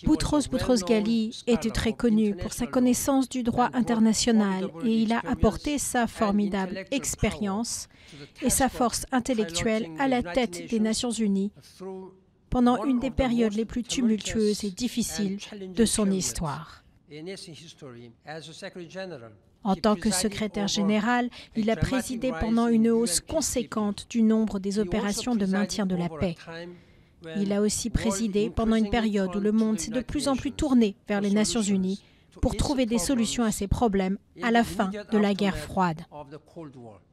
Boutros Boutros-Ghali était très connu pour sa connaissance du droit international et il a apporté sa formidable expérience et sa force intellectuelle à la tête des Nations Unies pendant une des périodes les plus tumultueuses et difficiles de son histoire. En tant que secrétaire général, il a présidé pendant une hausse conséquente du nombre des opérations de maintien de la paix. Il a aussi présidé pendant une période où le monde s'est de plus en plus tourné vers les Nations Unies pour trouver des solutions à ces problèmes à la fin de la guerre froide.